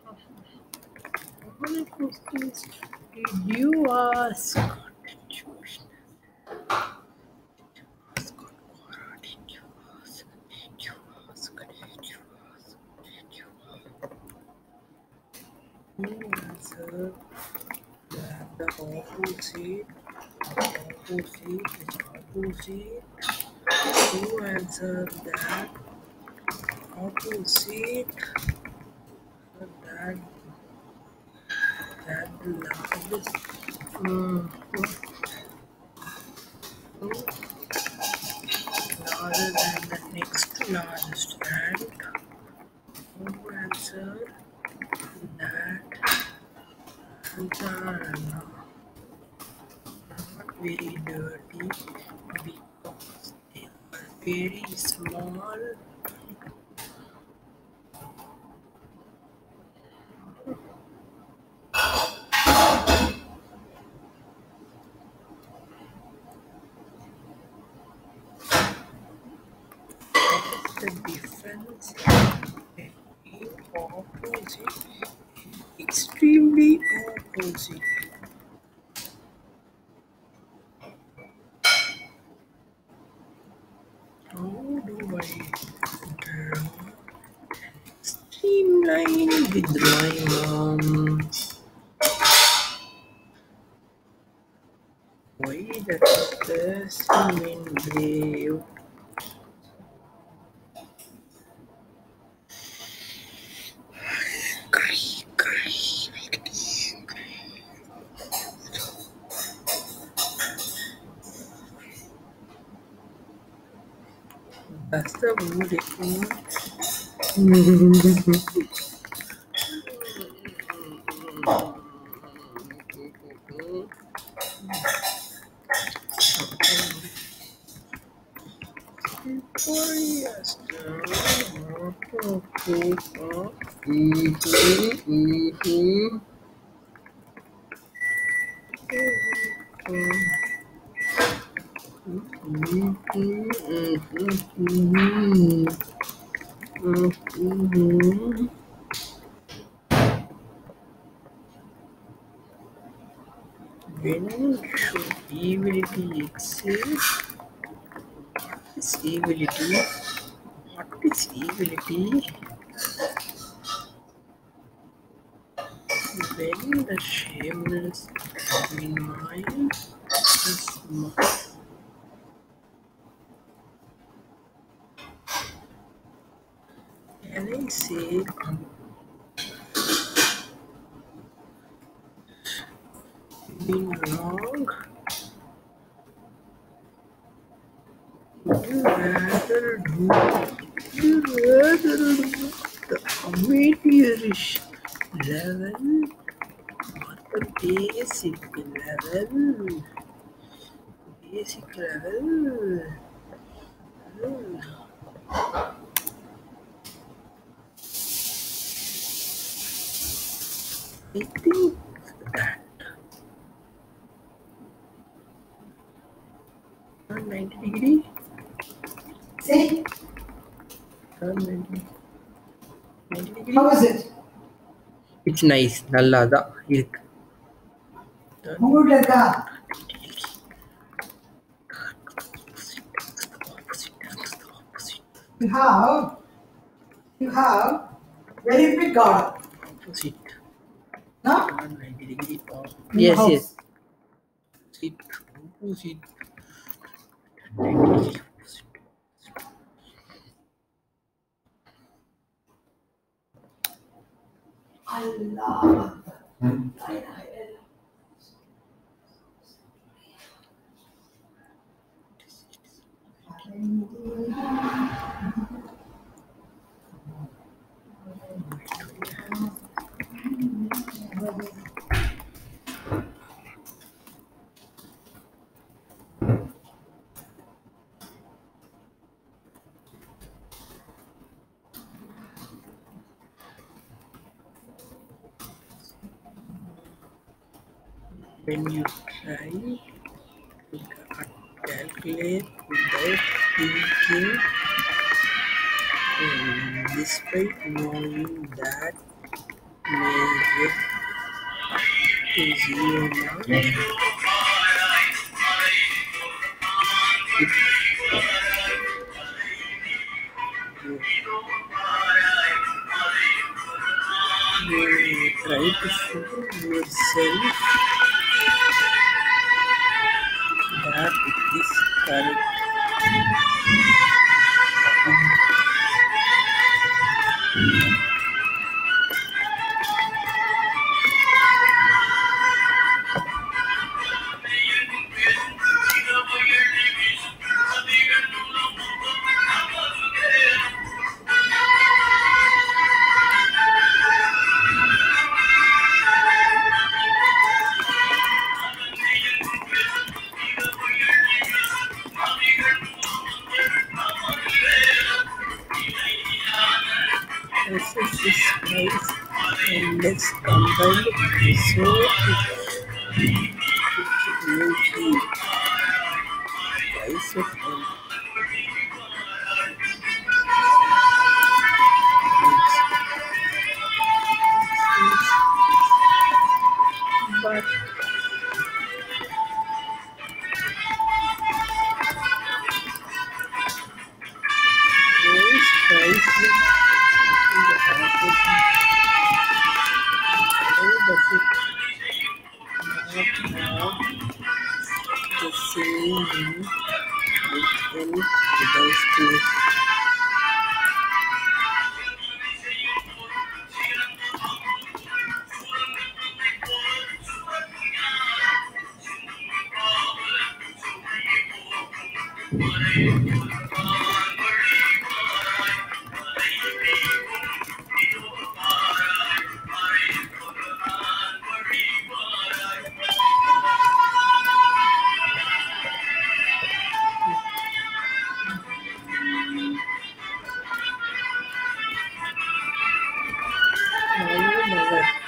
What questions did you ask? Did you ask? Did you ask? Did you ask? Did you ask? Did you answer that the opposite? Who answered that opposite? That the largest larger than the next largest ant. Who answered that ants are not very dirty because they are very small. The difference between opposite extremely opposite. How do I draw streamline with my mom? Why the specimen brave? That's the word. When should evility exist? What is evility? What is evility? When the shameless in mind is smart. Can I say been wrong? Would you rather do the amateurish level or the basic level? Basic level. I think that 90 degree. See? Turn 90 degree. How is it? It's nice. Nallada. Good like that. You have very big garden. Opposite. No? 90 degree. In your house. Yes. Opposite. 90 degree. Allah. When you try to calculate without thinking, despite knowing that Major is you try to show yourself that it is correct. Process is price and let's combine so it will be price of but those price in the market, how does it not have the same with device tools? No, never.